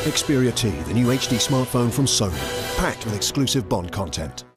Xperia T, the new HD smartphone from Sony, packed with exclusive Bond content.